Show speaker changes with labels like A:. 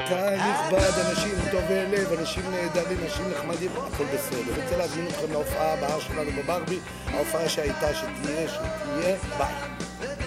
A: קהל נכבד, אנשים טובי לב, אנשים נהדרים, אנשים נחמדים, הכל בסדר. אני רוצה להזמין אתכם להופעה הבאה שלנו בברבי, ההופעה שהייתה, שתהיה, ביי.